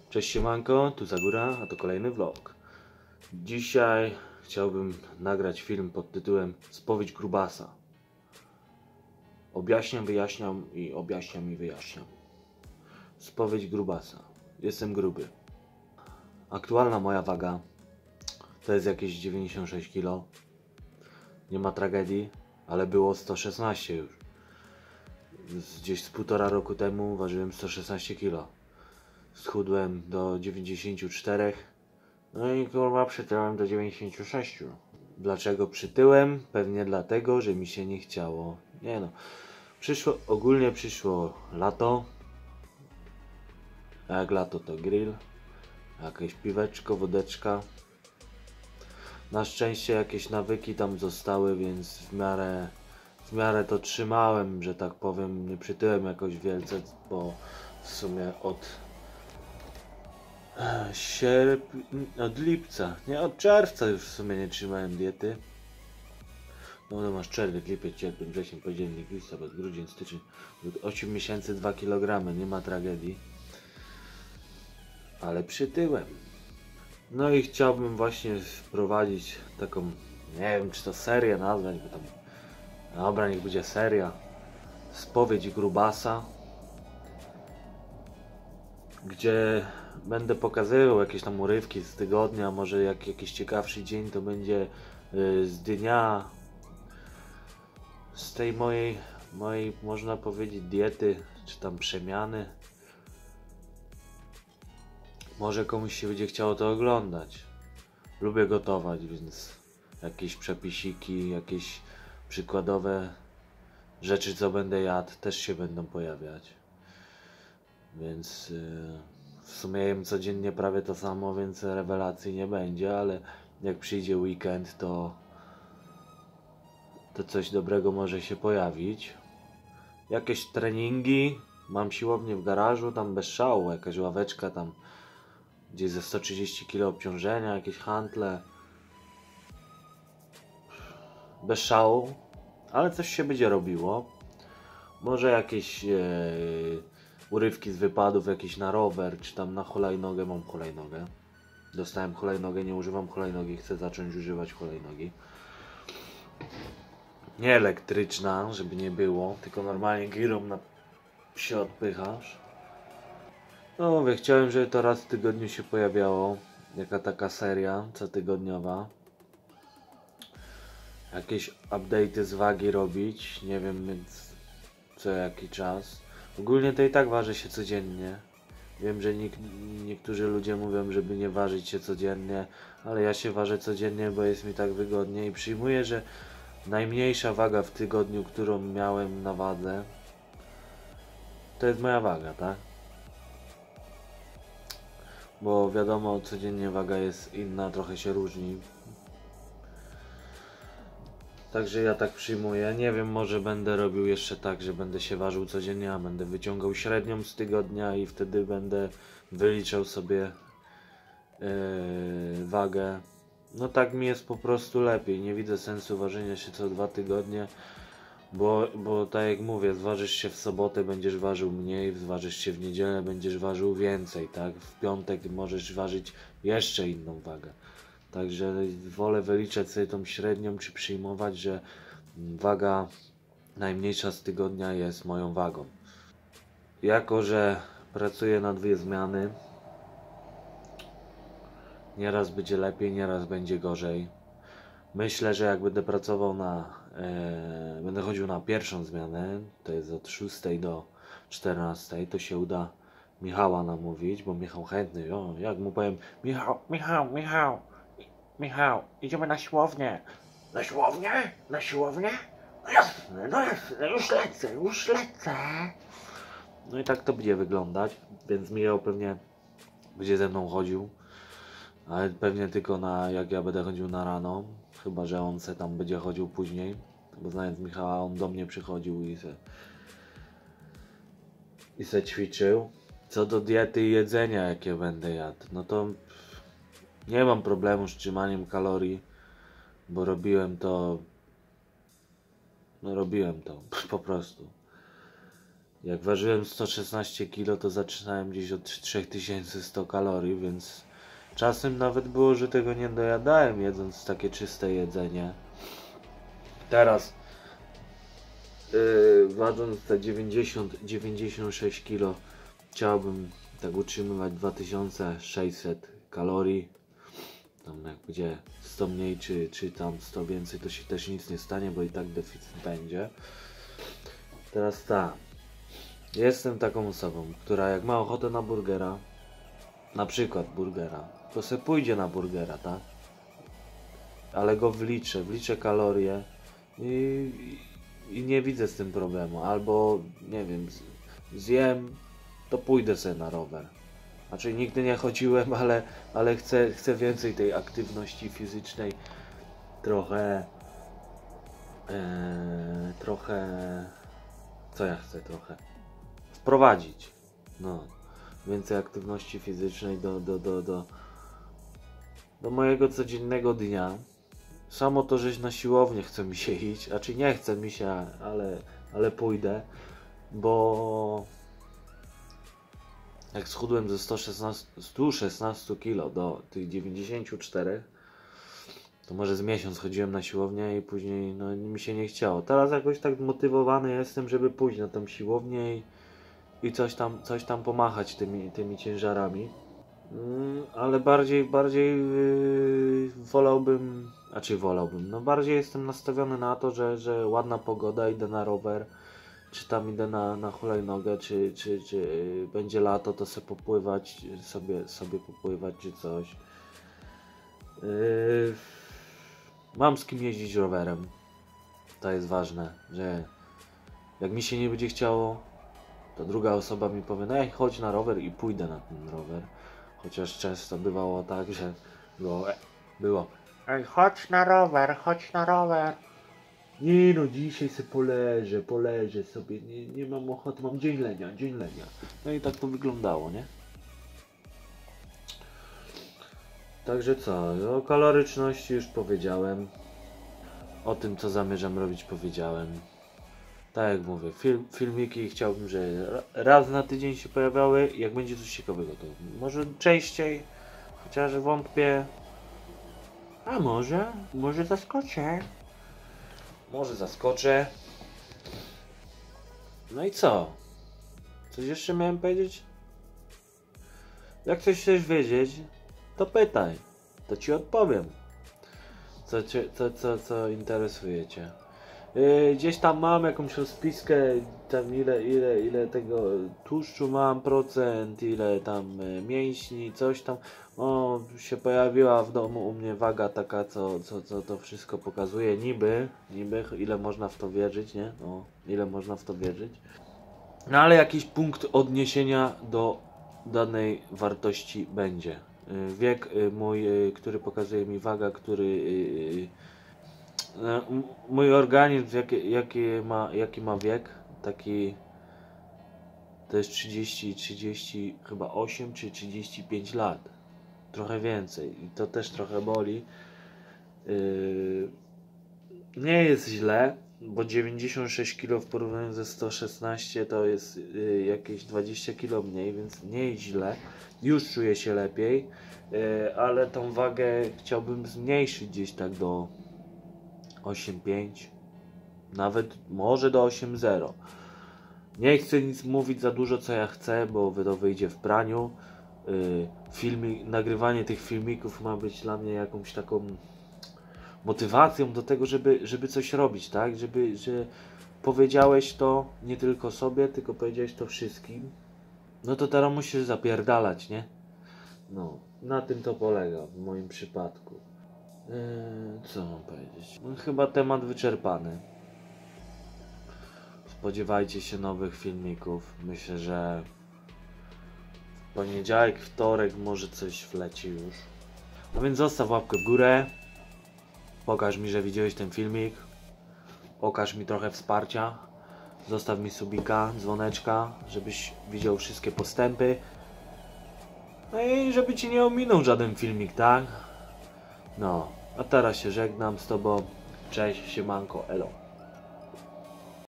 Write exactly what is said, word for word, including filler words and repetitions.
Cześć siemanko, tu Zagóra, a to kolejny vlog. Dzisiaj chciałbym nagrać film pod tytułem Spowiedź grubasa. Objaśniam, wyjaśniam i objaśniam i wyjaśniam. Spowiedź grubasa. Jestem gruby. Aktualna moja waga to jest jakieś dziewięćdziesiąt sześć kilo. Nie ma tragedii, ale było sto szesnaście już. Gdzieś z półtora roku temu ważyłem sto szesnaście kilo. Schudłem do dziewięćdziesięciu czterech. No i kurwa przytyłem do dziewięćdziesięciu sześciu. Dlaczego przytyłem? Pewnie dlatego, że mi się nie chciało. Nie no. Przyszło, ogólnie przyszło lato. A jak lato to grill. Jakieś piweczko, wodeczka. Na szczęście jakieś nawyki tam zostały, więc w miarę, w miarę to trzymałem, że tak powiem. Nie przytyłem jakoś wielce, bo w sumie od sierp... od lipca, nie, od czerwca już w sumie nie trzymałem diety. No to masz czerwiec, lipiec, sierpień, wrzesień, październik, listopad, grudzień, styczeń, osiem miesięcy, dwa kilogramy, nie ma tragedii. Ale przytyłem. No i chciałbym właśnie wprowadzić taką, nie wiem czy to serię nazwać, bo tam, dobra, niech będzie seria. Spowiedź grubasa, gdzie będę pokazywał jakieś tam urywki z tygodnia, może jak jakiś ciekawszy dzień to będzie yy, z dnia, z tej mojej, mojej można powiedzieć diety, czy tam przemiany. Może komuś się będzie chciało to oglądać. Lubię gotować, więc jakieś przepisiki, jakieś przykładowe rzeczy co będę jadł też się będą pojawiać. Więc yy, w sumie jem codziennie prawie to samo, więc rewelacji nie będzie, ale jak przyjdzie weekend, to to coś dobrego może się pojawić. Jakieś treningi, mam siłownię w garażu, tam bez szału, jakaś ławeczka tam gdzieś ze sto trzydzieści kilo obciążenia, jakieś hantle. Bez szału, ale coś się będzie robiło. Może jakieś e, urywki z wypadów, jakieś na rower, czy tam na hulajnogę. Mam hulajnogę. Dostałem hulajnogę, nie używam hulajnogi, chcę zacząć używać hulajnogi. Nie elektryczna, żeby nie było, tylko normalnie girą na się odpychasz. No mówię, chciałem, żeby to raz w tygodniu się pojawiało. Jaka taka seria cotygodniowa. Jakieś update'y z wagi robić, nie wiem więc co jaki czas. Ogólnie to i tak waży się codziennie. Wiem, że niek niektórzy ludzie mówią, żeby nie ważyć się codziennie, ale ja się ważę codziennie, bo jest mi tak wygodnie i przyjmuję, że najmniejsza waga w tygodniu, którą miałem na wadze, to jest moja waga, tak? Bo wiadomo, codziennie waga jest inna, trochę się różni. Także ja tak przyjmuję. Nie wiem, może będę robił jeszcze tak, że będę się ważył codziennie, a będę wyciągał średnią z tygodnia i wtedy będę wyliczał sobie yy, wagę. No tak mi jest po prostu lepiej. Nie widzę sensu ważenia się co dwa tygodnie, bo, bo tak jak mówię, zważysz się w sobotę, będziesz ważył mniej, zważysz się w niedzielę, będziesz ważył więcej, tak? W piątek możesz ważyć jeszcze inną wagę. Także wolę wyliczać sobie tą średnią, czy przyjmować, że waga najmniejsza z tygodnia jest moją wagą. Jako że pracuję na dwie zmiany, nieraz będzie lepiej, nieraz będzie gorzej. Myślę, że jak będę pracował na, e, będę chodził na pierwszą zmianę, to jest od szóstej do czternastej, to się uda Michała namówić, bo Michał chętny, o, jak mu powiem, Michał, Michał, Michał, Michał, idziemy na siłownię. Na siłownię? Na siłownię? No jasne, no jasne, już lecę, już lecę. No i tak to będzie wyglądać, więc Michał pewnie będzie ze mną chodził, ale pewnie tylko na, jak ja będę chodził na rano, chyba że on se tam będzie chodził później, bo znając Michała, on do mnie przychodził i se, i se ćwiczył. Co do diety i jedzenia, jakie będę jadł, no to nie mam problemu z trzymaniem kalorii, bo robiłem to, no robiłem to po prostu. Jak ważyłem sto szesnaście kilo, to zaczynałem gdzieś od trzy tysiące sto kalorii, więc czasem nawet było, że tego nie dojadałem, jedząc takie czyste jedzenie. Teraz yy, wadząc te dziewięćdziesiąt dziewięćdziesiąt sześć kilo, chciałbym tak utrzymywać dwa tysiące sześćset kalorii. Tam jak będzie sto mniej czy, czy tam sto więcej, to się też nic nie stanie, bo i tak deficyt będzie. Teraz tak. Jestem taką osobą, która jak ma ochotę na burgera, na przykład burgera, to se pójdzie na burgera, tak? Ale go wliczę, wliczę kalorie i, i nie widzę z tym problemu. Albo, nie wiem, zjem, to pójdę sobie na rower. Znaczy nigdy nie chodziłem, ale, ale chcę, chcę więcej tej aktywności fizycznej. Trochę... E, trochę... Co ja chcę trochę? Wprowadzić. No. Więcej aktywności fizycznej do, do, do, do, do mojego codziennego dnia. Samo to, że na siłownię chce mi się iść, a czy nie chce mi się, ale, ale pójdę, bo jak schudłem ze sto szesnaście kilo do tych dziewięćdziesięciu czterech, to może z miesiąc chodziłem na siłownię i później no, mi się nie chciało. Teraz jakoś tak motywowany jestem, żeby pójść na tą siłownię i, i coś tam, coś tam pomachać tymi, tymi ciężarami. Mm, ale bardziej, bardziej yy, wolałbym, a czy wolałbym, no bardziej jestem nastawiony na to, że, że ładna pogoda, idę na rower, czy tam idę na, na hulajnogę, czy, czy, czy yy, będzie lato, to sobie popływać, sobie, sobie popływać, czy coś. Yy, mam z kim jeździć rowerem, to jest ważne, że jak mi się nie będzie chciało, to druga osoba mi powie, no ej, chodź na rower i pójdę na ten rower. Chociaż często bywało tak, że było, było ej, chodź na rower, chodź na rower. Nie no, dzisiaj sobie poleżę, poleżę sobie, nie, nie mam ochoty, mam dzień lenia, dzień lenia. No i tak to wyglądało, nie? Także co, o kaloryczności już powiedziałem. O tym, co zamierzam robić, powiedziałem. Tak jak mówię, film, filmiki chciałbym, że raz na tydzień się pojawiały. Jak będzie coś ciekawego, to może częściej, chociaż wątpię. A może, może zaskoczę. Może zaskoczę. No i co? Coś jeszcze miałem powiedzieć? Jak coś chcesz wiedzieć, to pytaj. To ci odpowiem. Co, cię, co, co, co interesuje cię. Yy, gdzieś tam mam jakąś rozpiskę, tam ile, ile, ile tego tłuszczu mam, procent, ile tam y, mięśni, coś tam. O, się pojawiła w domu u mnie waga taka, co, co, co to wszystko pokazuje, niby, niby, ile można w to wierzyć, nie? No, ile można w to wierzyć. No ale jakiś punkt odniesienia do danej wartości będzie. Yy, wiek yy, mój, yy, który pokazuje mi waga, który... Yy, mój organizm jaki, jaki, ma, jaki ma wiek, taki to jest trzydzieści, trzydzieści chyba osiem czy trzydzieści pięć lat, trochę więcej i to też trochę boli. Yy, nie jest źle, bo dziewięćdziesiąt sześć kilo w porównaniu ze sto szesnaście to jest yy, jakieś dwadzieścia kilo mniej, więc nie jest źle, już czuję się lepiej, yy, ale tą wagę chciałbym zmniejszyć gdzieś tak do osiem pięć, nawet może do osiem zero. Nie chcę nic mówić za dużo, co ja chcę, bo to wyjdzie w praniu. Yy, filmi, nagrywanie tych filmików ma być dla mnie jakąś taką motywacją do tego, żeby, żeby coś robić, tak? Żeby, że powiedziałeś to nie tylko sobie, tylko powiedziałeś to wszystkim. No to teraz musisz zapierdalać, nie? No, na tym to polega w moim przypadku. Yy, co mam powiedzieć? No, chyba temat wyczerpany. Spodziewajcie się nowych filmików. Myślę, że w poniedziałek, wtorek może coś wleci już. No więc zostaw łapkę w górę. Pokaż mi, że widziałeś ten filmik. Pokaż mi trochę wsparcia. Zostaw mi subika, dzwoneczka, żebyś widział wszystkie postępy. No i żeby ci nie ominął żaden filmik, tak? No, a teraz się żegnam z tobą. Cześć, siemanko, elo.